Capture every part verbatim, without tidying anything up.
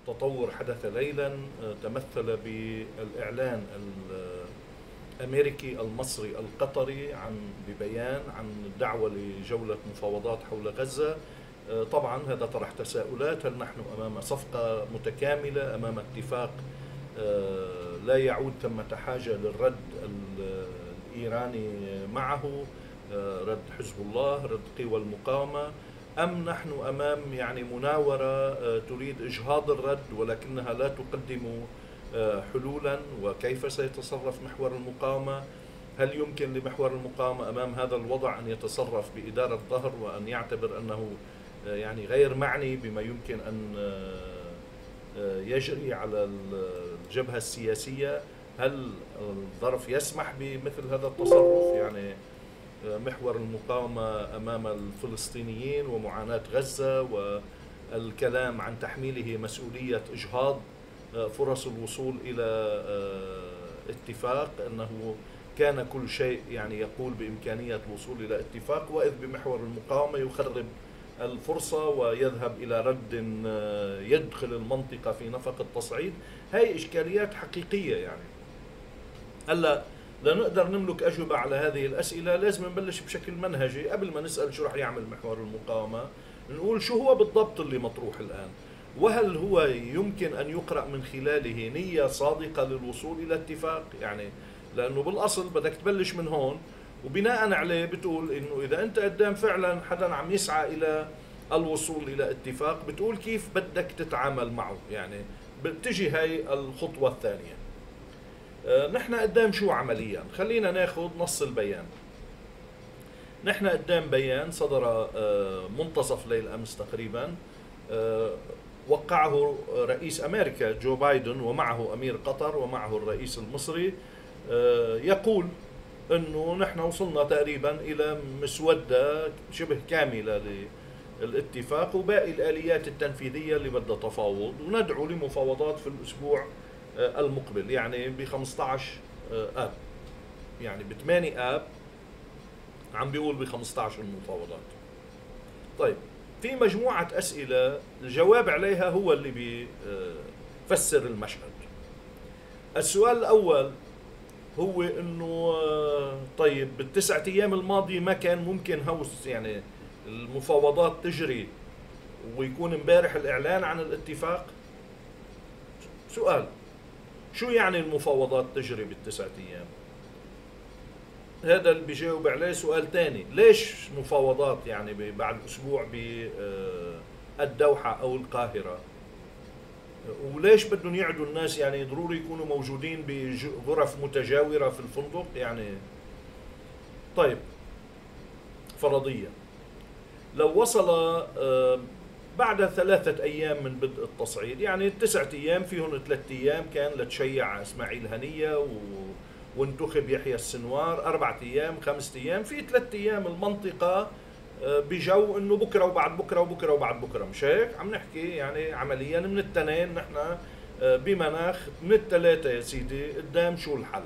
تطور حدث ليلا تمثل بالإعلان الأمريكي المصري القطري عن ببيان عن الدعوة لجولة مفاوضات حول غزة. طبعا هذا طرح تساؤلات، هل نحن أمام صفقة متكاملة، أمام اتفاق لا يعود ثمة حاجة للرد الإيراني معه، رد حزب الله، رد قوى المقاومة، أم نحن أمام يعني مناورة تريد إجهاض الرد ولكنها لا تقدم حلولا؟ وكيف سيتصرف محور المقاومة؟ هل يمكن لمحور المقاومة أمام هذا الوضع أن يتصرف بإدارة ظهر وأن يعتبر أنه يعني غير معني بما يمكن أن يجري على الجبهة السياسية؟ هل الظرف يسمح بمثل هذا التصرف؟ يعني محور المقاومة أمام الفلسطينيين ومعاناة غزة والكلام عن تحميله مسؤولية إجهاض فرص الوصول إلى اتفاق، أنه كان كل شيء يعني يقول بإمكانية الوصول إلى اتفاق، وإذ بمحور المقاومة يخرب الفرصة ويذهب إلى رد يدخل المنطقة في نفق التصعيد. هاي إشكاليات حقيقية. يعني هلا لنقدر نملك أجوبة على هذه الأسئلة لازم نبلش بشكل منهجي. قبل ما نسأل شو رح يعمل محور المقاومة، نقول شو هو بالضبط اللي مطروح الآن، وهل هو يمكن أن يقرأ من خلاله نية صادقة للوصول إلى اتفاق؟ يعني لأنه بالأصل بدك تبلش من هون، وبناء عليه بتقول إنه إذا أنت قدام فعلا حدا عم يسعى إلى الوصول إلى اتفاق، بتقول كيف بدك تتعامل معه. يعني بتجي هاي الخطوة الثانية. نحن قدام شو عمليا؟ خلينا ناخذ نص البيان. نحن قدام بيان صدر منتصف ليل أمس تقريبا، وقعه رئيس أمريكا جو بايدن ومعه أمير قطر ومعه الرئيس المصري، يقول أنه نحن وصلنا تقريبا إلى مسودة شبه كاملة للاتفاق وباقي الآليات التنفيذية اللي بدها تفاوض، وندعو لمفاوضات في الأسبوع المقبل، يعني ب خمسة عشر آب، يعني ب ثمانية آب عم بيقول ب خمسة عشر المفاوضات. طيب في مجموعة أسئلة الجواب عليها هو اللي بيفسر المشهد. السؤال الأول هو إنه طيب بالتسعة أيام الماضية ما كان ممكن هوس يعني المفاوضات تجري ويكون امبارح الإعلان عن الاتفاق؟ سؤال، شو يعني المفاوضات تجري بالتسعة أيام؟ هذا اللي بيجاوب عليه. سؤال تاني، ليش مفاوضات يعني بعد أسبوع بالدوحة أو القاهرة؟ وليش بدهم يعدوا الناس يعني ضروري يكونوا موجودين بغرف متجاورة في الفندق؟ يعني طيب فرضيا لو وصل بعد ثلاثة أيام من بدء التصعيد، يعني التسعة أيام فيهم ثلاثة أيام كان لتشيع إسماعيل هنية و... وانتخب يحيى السنوار، أربعة أيام خمسة أيام، في ثلاثة أيام المنطقة بجو إنه بكرة وبعد بكرة وبكرة وبعد بكرة، مش هيك؟ عم نحكي يعني عمليا من التنين نحن بمناخ من الثلاثة يا سيدي قدام شو الحل،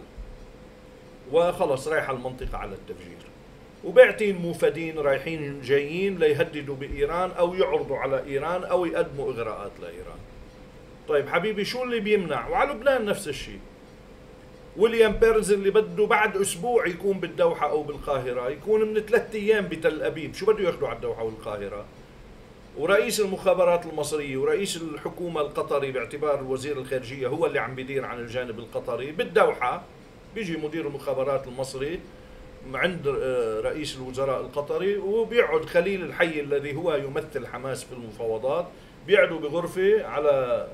وخلص رايحة المنطقة على التفجير، وبعتين موفدين رايحين جايين ليهددوا بإيران أو يعرضوا على إيران أو يقدموا إغراءات لإيران. طيب حبيبي شو اللي بيمنع؟ وعلى لبنان نفس الشيء. ويليام بيرنز اللي بده بعد أسبوع يكون بالدوحة أو بالقاهرة يكون من ثلاثة أيام بتل أبيب، شو بده ياخذوا على الدوحة والقاهرة؟ ورئيس المخابرات المصرية ورئيس الحكومة القطري باعتبار وزير الخارجية هو اللي عم بيدير عن الجانب القطري بالدوحة، بيجي مدير المخابرات المصري عند رئيس الوزراء القطري، وبيقعد خليل الحي الذي هو يمثل حماس في المفاوضات، بيقعدوا بغرفة على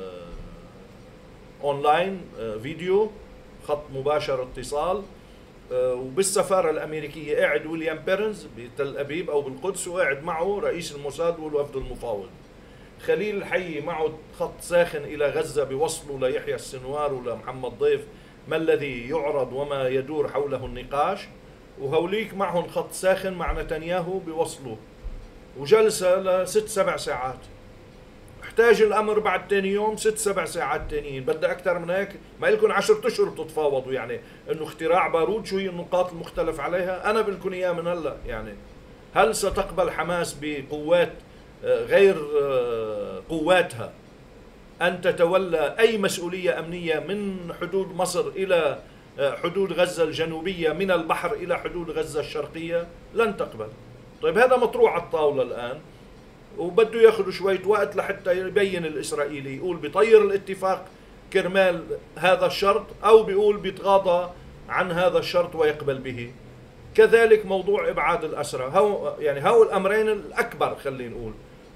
أونلاين فيديو خط مباشر اتصال، وبالسفارة الأمريكية قاعد ويليام بيرنز بتل أبيب أو بالقدس وقاعد معه رئيس الموساد والوفد المفاوض. خليل الحي معه خط ساخن إلى غزة بيوصلوا ليحيى السنوار ولمحمد ضيف ما الذي يعرض وما يدور حوله النقاش، وهوليك معهم خط ساخن مع نتنياهو بيوصلوا، وجلسة لست سبع ساعات. احتاج الأمر بعد تاني يوم ست سبع ساعات تانيين، بدها أكثر من هيك؟ ما لكم عشرة أشهر بتتفاوضوا، يعني إنه اختراع بارود. شو هي النقاط المختلف عليها؟ أنا بقول لكم إياها من هلا. يعني هل ستقبل حماس بقوات غير قواتها أن تتولى أي مسؤولية أمنية من حدود مصر إلى حدود غزة الجنوبية، من البحر إلى حدود غزة الشرقية، لن تقبل. طيب هذا مطروح على الطاولة الآن، وبده ياخذ شوية وقت لحتى يبين الإسرائيلي، يقول بيطير الاتفاق كرمال هذا الشرط، أو بيقول بيتغاضى عن هذا الشرط ويقبل به. كذلك موضوع إبعاد الأسرى، هو يعني هو الأمرين الأكبر، خلينا نقول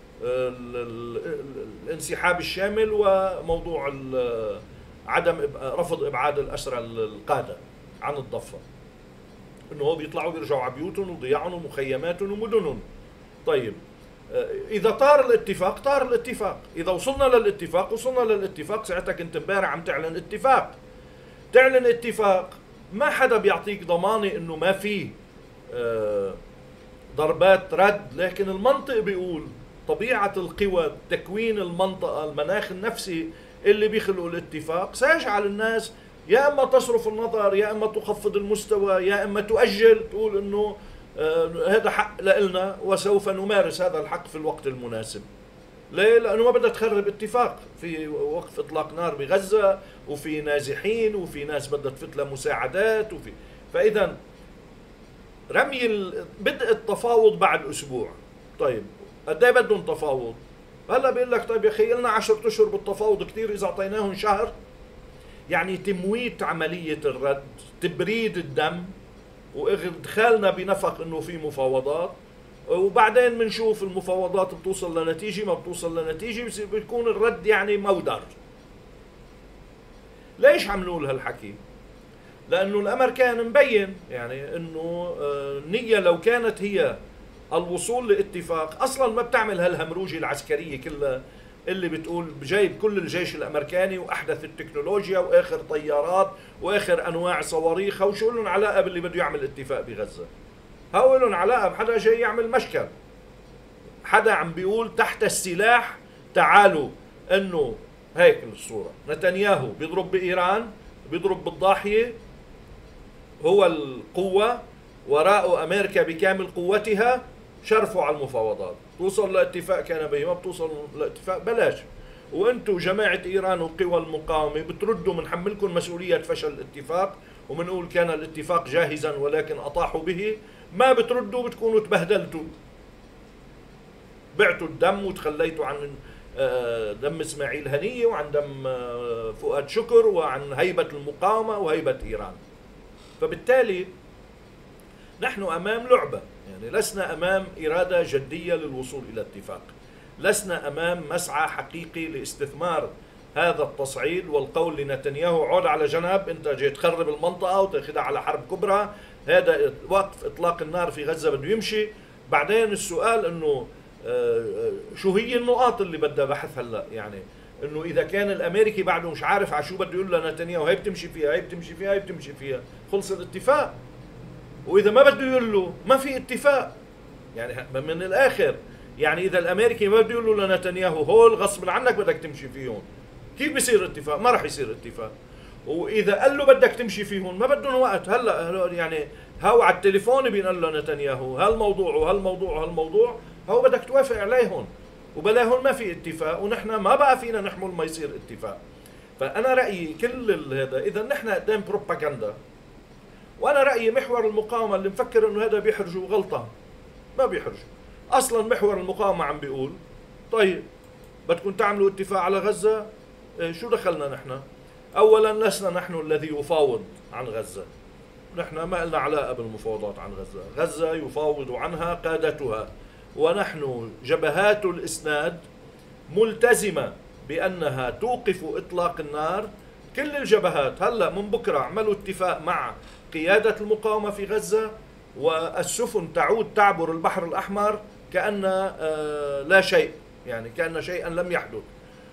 الانسحاب الشامل وموضوع عدم رفض إبعاد الأسرى القادة عن الضفة، إنه هو بيطلعوا بيرجعوا على بيوتهم وضياعهم ومخيماتهم ومدنهم. طيب إذا طار الاتفاق طار الاتفاق، إذا وصلنا للاتفاق وصلنا للاتفاق، ساعتها كنت امبارح عم تعلن اتفاق، تعلن اتفاق ما حدا بيعطيك ضمانة إنه ما في ضربات رد، لكن المنطق بيقول طبيعة القوى، تكوين المنطقة، المناخ النفسي اللي بيخلقوا الاتفاق سيجعل الناس يا اما تصرف النظر، يا اما تخفض المستوى، يا اما تؤجل، تقول انه آه هذا حق لنا وسوف نمارس هذا الحق في الوقت المناسب. ليه؟ لانه ما بدها تخرب اتفاق، في وقف اطلاق نار بغزة، وفي نازحين، وفي ناس بدها تفت لها مساعدات، وفي فاذا رمي بدء التفاوض بعد اسبوع. طيب قد ايه بدهم تفاوض؟ هلا بيقول لك طيب يا اخي لنا عشرة اشهر بالتفاوض كثير، اذا اعطيناهم شهر يعني تمويت عمليه الرد، تبريد الدم، وادخالنا بنفق انه في مفاوضات، وبعدين بنشوف المفاوضات بتوصل لنتيجه، ما بتوصل لنتيجه، بيكون الرد يعني مودر. ليش عم نقول هالحكي؟ لانه الامريكان مبين يعني انه النيه لو كانت هي الوصول لاتفاق، اصلا ما بتعمل هالهمروجه العسكريه كلها اللي بتقول جايب كل الجيش الامريكاني واحدث التكنولوجيا واخر طيارات واخر انواع صواريخ، وشو لهم علاقه باللي بده يعمل اتفاق بغزه؟ هو لهم علاقه بحدا جاي يعمل مشكل، حدا عم بيقول تحت السلاح تعالوا، انه هيك الصوره، نتنياهو بيضرب بايران، بيضرب بالضاحيه، هو القوه، وراءه امريكا بكامل قوتها، شرفوا على المفاوضات، توصل لاتفاق كان به، ما بتوصل لاتفاق بلاش، وانتم جماعه ايران وقوى المقاومه بتردوا بنحملكم مسؤوليه فشل الاتفاق، وبنقول كان الاتفاق جاهزا ولكن اطاحوا به، ما بتردوا بتكونوا تبهدلتوا، بعتوا الدم وتخليتوا عن دم اسماعيل هنيه وعن دم فؤاد شكر وعن هيبه المقاومه وهيبه ايران. فبالتالي نحن امام لعبه، يعني لسنا امام اراده جديه للوصول الى اتفاق، لسنا امام مسعى حقيقي لاستثمار هذا التصعيد والقول لنتنياهو عود على جنب، انت جاي تخرب المنطقه وتاخذها على حرب كبرى، هذا وقف اطلاق النار في غزه بده يمشي. بعدين السؤال انه شو هي النقاط اللي بدها بحث هلا، يعني انه اذا كان الامريكي بعده مش عارف على شو بده يقول لنتنياهو، هي بتمشي فيها، هي بتمشي فيها، هي بتمشي فيها، خلص الاتفاق. واذا ما بده يقول له ما في اتفاق، يعني من الاخر يعني اذا الامريكي ما بده يقول له لنتنياهو هول غصب عنك بدك تمشي فيهم، كيف بصير اتفاق؟ ما راح يصير اتفاق. واذا قال له بدك تمشي فيهم ما بدهم وقت، هلا يعني هو على التليفون بينقل له نتنياهو هالموضوع وهالموضوع وهالموضوع، هو بدك توافق عليهم، وبلاهن ما في اتفاق، ونحن ما بقى فينا نحمل ما يصير اتفاق. فانا رايي كل هذا اذا نحن قدام بروباغندا، وانا رايي محور المقاومه اللي مفكر انه هذا بيحرجوا غلطه، ما بيحرجوا اصلا. محور المقاومه عم بيقول طيب بدكم تعملوا اتفاق على غزه، إيه شو دخلنا نحن؟ اولا لسنا نحن الذي يفاوض عن غزه، نحن ما لنا علاقه بالمفاوضات عن غزه، غزه يفاوض عنها قادتها، ونحن جبهات الاسناد ملتزمه بانها توقف اطلاق النار. كل الجبهات هلا من بكره عملوا اتفاق مع قياده المقاومه في غزه، والسفن تعود تعبر البحر الاحمر كأن لا شيء، يعني كأن شيئا لم يحدث.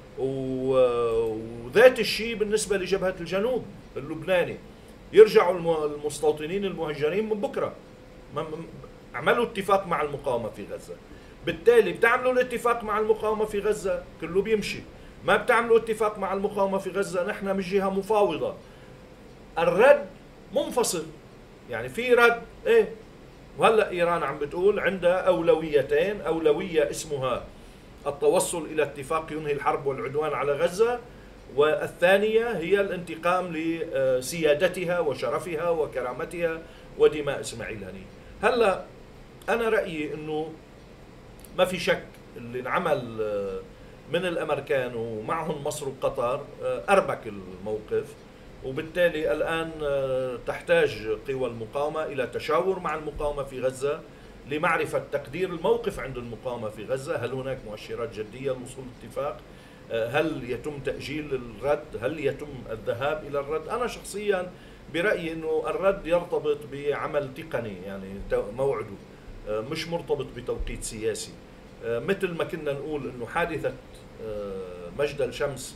وذات الشيء بالنسبه لجبهه الجنوب اللبناني، يرجعوا المستوطنين المهجرين من بكره، عملوا اتفاق مع المقاومه في غزه. بالتالي بتعملوا الاتفاق مع المقاومه في غزه كله بيمشي، ما بتعملوا اتفاق مع المقاومه في غزه نحن مش جهه مفاوضه. الرد منفصل، يعني في رد ايه. وهلا ايران عم بتقول عندها اولويتين، اولويه اسمها التوصل إلى اتفاق ينهي الحرب والعدوان على غزة، والثانية هي الانتقام لسيادتها وشرفها وكرامتها ودماء إسماعيل هنية. هلا أنا رأيي إنه ما في شك اللي انعمل من الأمريكان ومعهم مصر وقطر أربك الموقف، وبالتالي الآن تحتاج قوى المقاومة إلى تشاور مع المقاومة في غزة لمعرفة تقدير الموقف عند المقاومة في غزة. هل هناك مؤشرات جدية لوصول اتفاق؟ هل يتم تأجيل الرد؟ هل يتم الذهاب إلى الرد؟ أنا شخصيا برأيي أنه الرد يرتبط بعمل تقني، يعني موعده مش مرتبط بتوقيت سياسي. مثل ما كنا نقول أنه حادثة مجدل شمس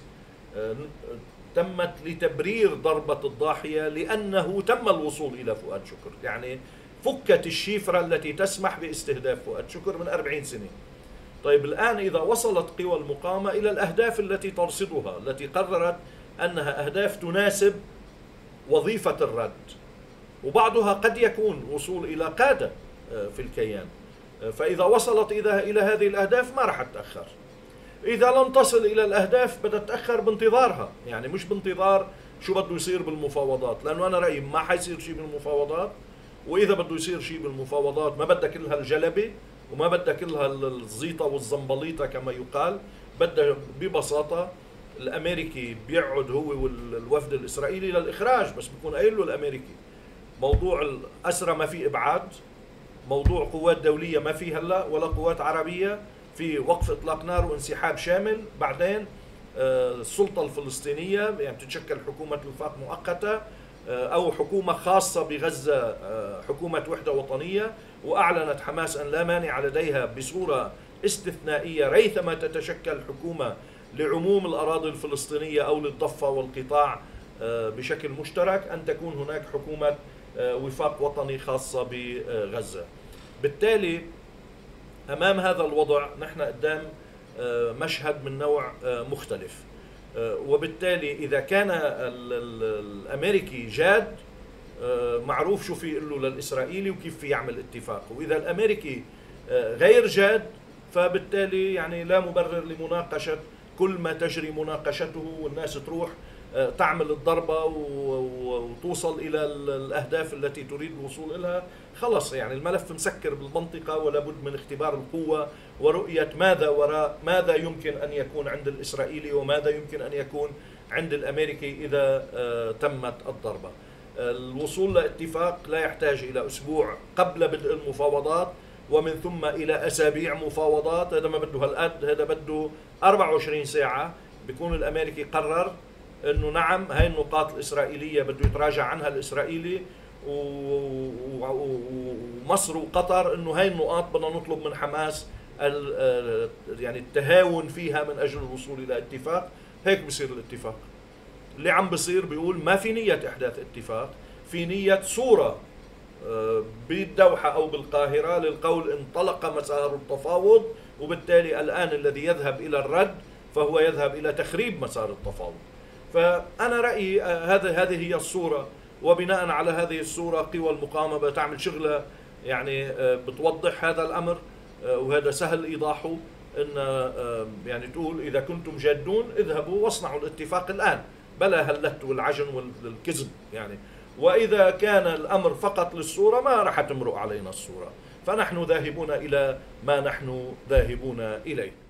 تمت لتبرير ضربة الضاحية لأنه تم الوصول إلى فؤاد شكر، يعني فكت الشفرة التي تسمح باستهداف فؤاد شكر من أربعين سنة. طيب الآن إذا وصلت قوى المقاومة إلى الأهداف التي ترصدها، التي قررت أنها أهداف تناسب وظيفة الرد، وبعضها قد يكون وصول إلى قادة في الكيان، فإذا وصلت إلى هذه الأهداف ما راح تتأخر. إذا لم تصل إلى الأهداف بدها تتأخر بانتظارها، يعني مش بانتظار شو بده يصير بالمفاوضات، لأنه أنا رأيي ما حيصير شيء بالمفاوضات، وإذا بده يصير شيء بالمفاوضات ما بدها كلها الجلبة وما بدها كلها الزيطة والزنبليطة كما يقال، بدها ببساطة الأمريكي بيقعد هو والوفد الإسرائيلي للإخراج، بس بيكون قايل له الأمريكي موضوع الأسرى ما في إبعاد، موضوع قوات دولية ما في هلا ولا قوات عربية، في وقف إطلاق نار وانسحاب شامل. بعدين السلطة الفلسطينية يعني تتشكل حكومة وفاق مؤقتة أو حكومة خاصة بغزة، حكومة وحدة وطنية، وأعلنت حماس أن لا مانع لديها بصورة استثنائية ريثما تتشكل حكومة لعموم الأراضي الفلسطينية أو للضفة والقطاع بشكل مشترك أن تكون هناك حكومة وفاق وطني خاصة بغزة. بالتالي أمام هذا الوضع نحن قدام مشهد من نوع مختلف، وبالتالي إذا كان الأمريكي جاد معروف شو في يقول له للإسرائيلي وكيف في يعمل اتفاق، وإذا الأمريكي غير جاد فبالتالي يعني لا مبرر لمناقشة كل ما تجري مناقشته، والناس تروح تعمل الضربة وتوصل إلى الأهداف التي تريد الوصول إليها. خلص يعني الملف مسكر بالمنطقة، ولا بد من اختبار القوة ورؤية ماذا وراء ماذا يمكن أن يكون عند الإسرائيلي وماذا يمكن أن يكون عند الأمريكي إذا تمت الضربة. الوصول لاتفاق لا يحتاج إلى أسبوع قبل بدء المفاوضات ومن ثم إلى أسابيع مفاوضات، هذا ما بده هالقد، هذا بده أربعة وعشرين ساعة بيكون الأمريكي قرر انه نعم هاي النقاط الاسرائيليه بده يتراجع عنها الاسرائيلي، ومصر وقطر انه هاي النقاط بدنا نطلب من حماس يعني التهاون فيها من اجل الوصول الى اتفاق. هيك بصير الاتفاق. اللي عم بصير بيقول ما في نيه احداث اتفاق، في نيه صوره بالدوحه او بالقاهره للقول انطلق مسار التفاوض، وبالتالي الان الذي يذهب الى الرد فهو يذهب الى تخريب مسار التفاوض. فأنا رأيي هذا هذه هي الصورة، وبناء على هذه الصورة قوى المقاومة بتعمل شغلة يعني بتوضح هذا الأمر، وهذا سهل إيضاحه. إن يعني تقول إذا كنتم جادون اذهبوا واصنعوا الاتفاق الآن بلا هلت والعجن والكذب يعني، وإذا كان الأمر فقط للصورة ما راح تمرق علينا الصورة، فنحن ذاهبون إلى ما نحن ذاهبون إليه.